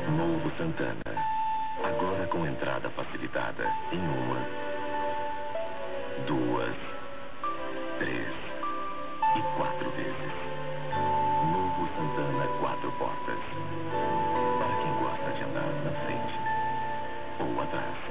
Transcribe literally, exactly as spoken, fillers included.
Novo Santana. Agora com entrada facilitada em uma, duas, três e quatro vezes. Novo Santana quatro portas. Para quem gosta de andar na frente ou atrás.